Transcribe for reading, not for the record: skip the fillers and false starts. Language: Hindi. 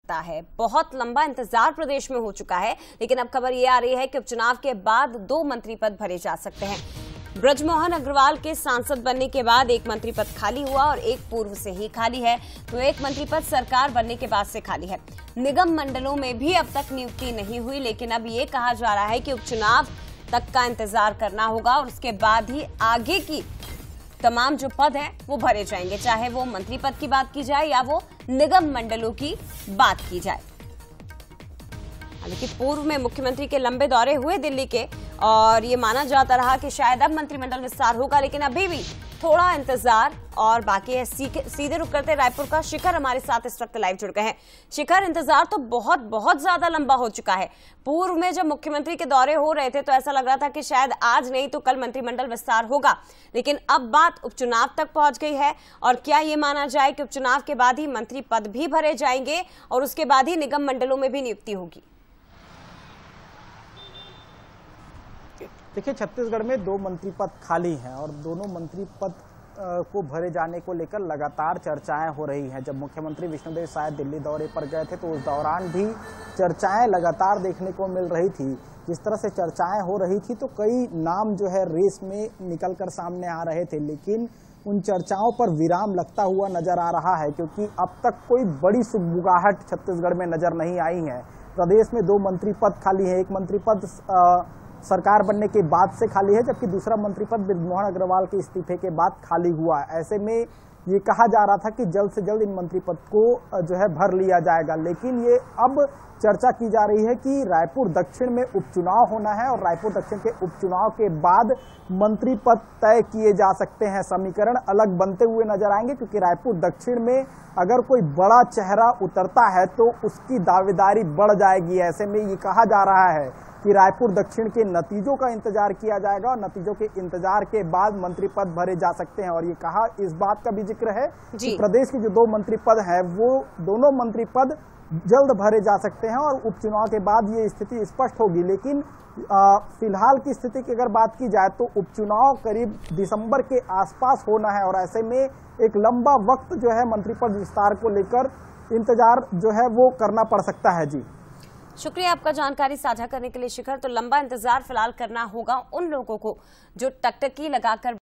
है। बहुत लंबा इंतजार प्रदेश में हो चुका है, लेकिन अब खबर ये आ रही है कि उपचुनाव के बाद 2 मंत्री पद भरे जा सकते हैं। ब्रजमोहन अग्रवाल के सांसद बनने के बाद एक मंत्री पद खाली हुआ और एक पूर्व से ही खाली है, तो एक मंत्री पद सरकार बनने के बाद से खाली है। निगम मंडलों में भी अब तक नियुक्ति नहीं हुई, लेकिन अब ये कहा जा रहा है कि उपचुनाव तक का इंतजार करना होगा और उसके बाद ही आगे की तमाम जो पद हैं वो भरे जाएंगे, चाहे वो मंत्री पद की बात की जाए या वो निगम मंडलों की बात की जाए। हालांकि पूर्व में मुख्यमंत्री के लंबे दौरे हुए दिल्ली के और ये माना जाता रहा कि शायद अब मंत्रिमंडल विस्तार होगा, लेकिन अभी भी थोड़ा इंतजार और बाकी है। सीधे रुक करते रायपुर का शिखर हमारे साथ इस वक्त लाइव जुड़ गए हैं। शिखर, इंतजार तो बहुत ज्यादा लंबा हो चुका है। पूर्व में जब मुख्यमंत्री के दौरे हो रहे थे तो ऐसा लग रहा था कि शायद आज नहीं तो कल मंत्रिमंडल विस्तार होगा, लेकिन अब बात उपचुनाव तक पहुंच गई है। और क्या ये माना जाए कि उपचुनाव के बाद ही मंत्री पद भी भरे जाएंगे और उसके बाद ही निगम मंडलों में भी नियुक्ति होगी? देखिए, छत्तीसगढ़ में 2 मंत्री पद खाली हैं और दोनों मंत्री पद को भरे जाने को लेकर लगातार चर्चाएं हो रही हैं। जब मुख्यमंत्री विष्णुदेव साय दिल्ली दौरे पर गए थे तो उस दौरान भी चर्चाएं लगातार देखने को मिल रही थी। जिस तरह से चर्चाएं हो रही थी तो कई नाम जो है रेस में निकलकर सामने आ रहे थे, लेकिन उन चर्चाओं पर विराम लगता हुआ नजर आ रहा है, क्योंकि अब तक कोई बड़ी सुगबुगाहट छत्तीसगढ़ में नजर नहीं आई है। प्रदेश में 2 मंत्री पद खाली है। एक मंत्री पद सरकार बनने के बाद से खाली है, जबकि दूसरा मंत्री पद ब्रजमोहन अग्रवाल के इस्तीफे के बाद खाली हुआ। ऐसे में ये कहा जा रहा था कि जल्द से जल्द इन मंत्री पद को जो है भर लिया जाएगा, लेकिन ये अब चर्चा की जा रही है कि रायपुर दक्षिण में उपचुनाव होना है और रायपुर दक्षिण के उपचुनाव के बाद मंत्री पद तय किए जा सकते हैं। समीकरण अलग बनते हुए नजर आएंगे, क्योंकि रायपुर दक्षिण में अगर कोई बड़ा चेहरा उतरता है तो उसकी दावेदारी बढ़ जाएगी। ऐसे में ये कहा जा रहा है कि रायपुर दक्षिण के नतीजों का इंतजार किया जाएगा और नतीजों के इंतजार के बाद मंत्री पद भरे जा सकते हैं। और ये कहा, इस बात का भी जिक्र है कि प्रदेश के जो 2 मंत्री पद हैं वो दोनों मंत्री पद जल्द भरे जा सकते हैं और उपचुनाव के बाद ये स्थिति स्पष्ट होगी। लेकिन फिलहाल की स्थिति की अगर बात की जाए तो उपचुनाव करीब दिसंबर के आसपास होना है और ऐसे में एक लंबा वक्त जो है मंत्री पद विस्तार को लेकर इंतजार जो है वो करना पड़ सकता है। जी, शुक्रिया आपका जानकारी साझा करने के लिए शिखर। तो लंबा इंतजार फिलहाल करना होगा उन लोगों को जो टकटकी लगाकर